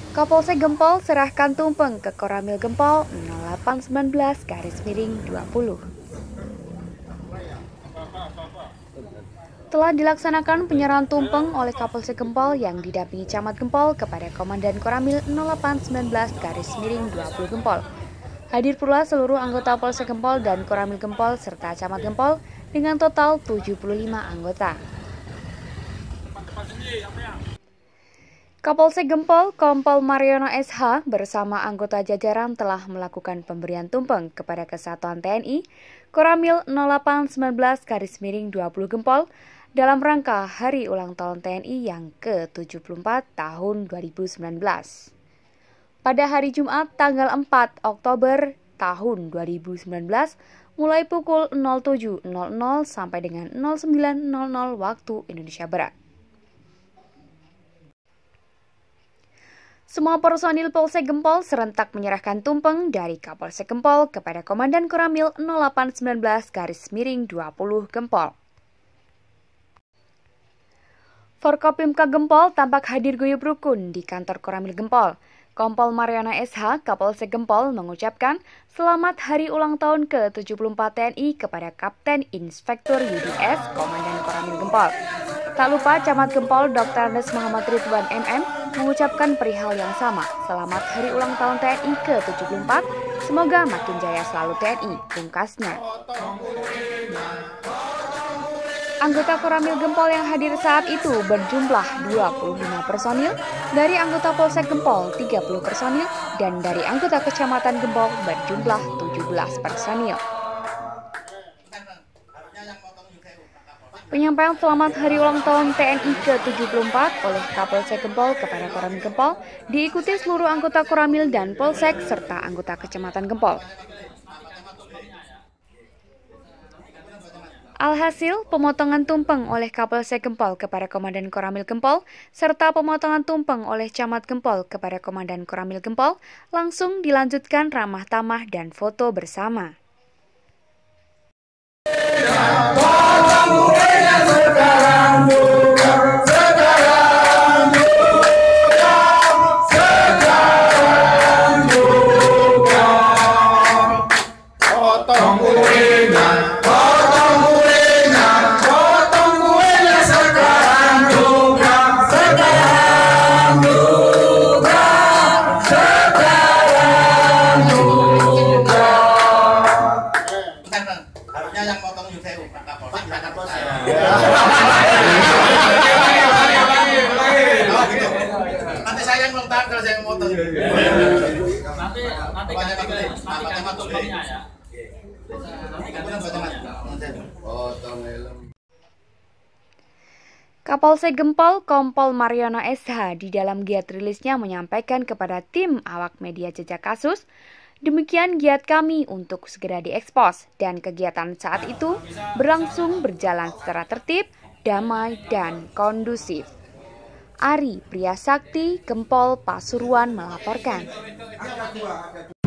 Kapolsek Gempol serahkan tumpeng ke Koramil Gempol 0819-20. Telah dilaksanakan penyerahan tumpeng oleh Kapolsek Gempol yang didampingi Camat Gempol kepada Komandan Koramil 0819-20 Gempol. Hadir pula seluruh anggota Polsek Gempol dan Koramil Gempol serta Camat Gempol dengan total 75 anggota. Kapolsek Gempol Kompol Mariono SH bersama anggota jajaran telah melakukan pemberian tumpeng kepada Kesatuan TNI Koramil 0819-20 Gempol dalam rangka Hari Ulang Tahun TNI yang ke-74 tahun 2019. Pada hari Jumat tanggal 4 Oktober tahun 2019 mulai pukul 07.00 sampai dengan 09.00 waktu Indonesia Barat. Semua personil Polsek Gempol serentak menyerahkan tumpeng dari Kapolsek Gempol kepada Komandan Koramil 0819-20 Gempol. Forkopimka Gempol tampak hadir guyup rukun di kantor Koramil Gempol. Kompol Mariono SH, Kapolsek Gempol mengucapkan selamat Hari Ulang Tahun ke-74 TNI kepada Kapten Inspektur YDS Komandan Koramil Gempol. Tak lupa Camat Gempol Dr. Andes Muhammad Ridwan MM mengucapkan perihal yang sama. Selamat Hari Ulang Tahun TNI ke-74, semoga makin jaya selalu TNI, pungkasnya. Anggota Koramil Gempol yang hadir saat itu berjumlah 25 personil, dari anggota Polsek Gempol 30 personil, dan dari anggota Kecamatan Gempol berjumlah 17 personil. Penyampaian selamat Hari Ulang Tahun TNI ke-74 oleh Kapolsek Gempol kepada Koramil Gempol diikuti seluruh anggota Koramil dan Polsek serta anggota Kecamatan Gempol. Alhasil, pemotongan tumpeng oleh Kapolsek Gempol kepada Komandan Koramil Gempol serta pemotongan tumpeng oleh Camat Gempol kepada Komandan Koramil Gempol langsung dilanjutkan ramah tamah dan foto bersama. Harusnya yang potong Yusewu, Pak Kapolsek. Nanti saya yang nonton kalau saya motong. Nanti tumpengnya ya. Kapolsek Gempol Kompol Mariono SH di dalam giat rilisnya menyampaikan kepada tim awak media jejak kasus, demikian giat kami untuk segera diekspos dan kegiatan saat itu berlangsung berjalan secara tertib, damai, dan kondusif. Ari Priyasakti, Gempol Pasuruan melaporkan.